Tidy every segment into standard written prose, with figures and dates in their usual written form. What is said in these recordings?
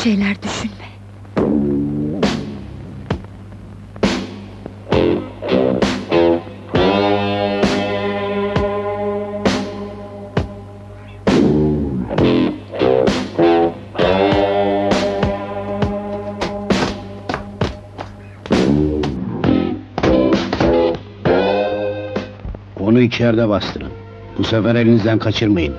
şeyler düşünme. Onu içeride bastırın. Bu sefer elinizden kaçırmayın.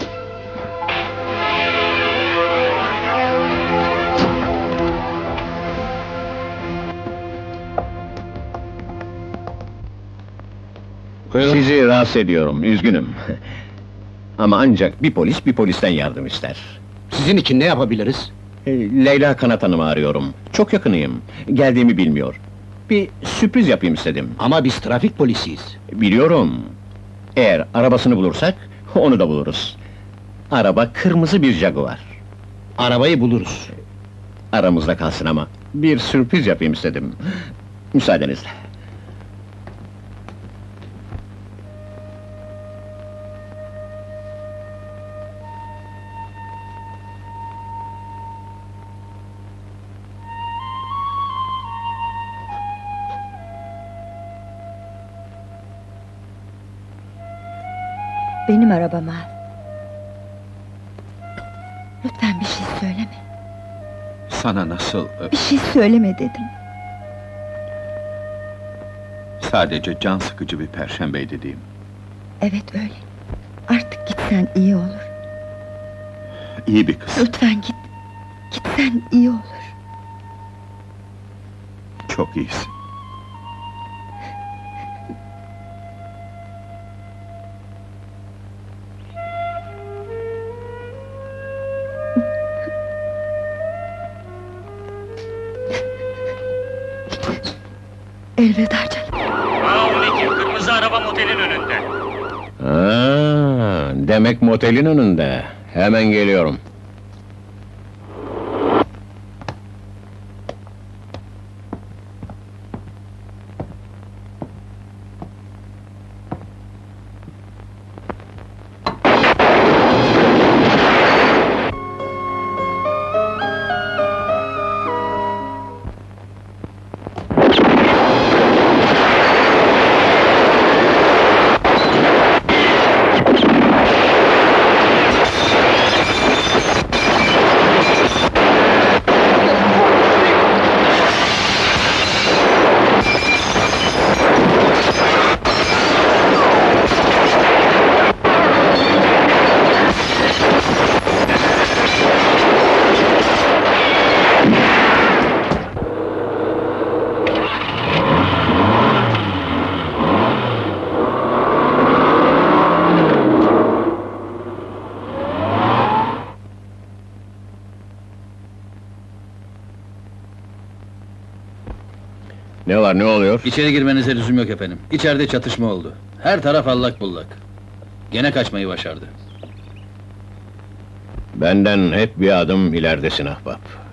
Sizi rahatsız ediyorum, üzgünüm. Ama ancak bir polis bir polisten yardım ister. Sizin için ne yapabiliriz? Leyla Kanat Hanım'ı arıyorum. Çok yakınıyım. Geldiğimi bilmiyor. Bir sürpriz yapayım istedim. Ama biz trafik polisiyiz. Biliyorum. Eğer arabasını bulursak, onu da buluruz. Araba kırmızı bir Jaguar. Arabayı buluruz. Aramızda kalsın ama, bir sürpriz yapayım istedim. Müsaadenizle. Benim arabamı al. Lütfen bir şey söyleme. Sana nasıl... Bir şey söyleme dedim. Sadece can sıkıcı bir perşembeydi diyeyim. Evet öyle. Artık gitsen iyi olur. İyi bir kız, Lütfen git. Gitsen iyi olur. çok iyisin. Elveda canım. Kırmızı araba motelin önünde. Demek motelin önünde. Hemen geliyorum. Ne var, ne oluyor? İçeri girmenize lüzum yok efendim. İçeride çatışma oldu. Her taraf allak bullak. Gene kaçmayı başardı. Benden hep bir adım ileridesin ahbap.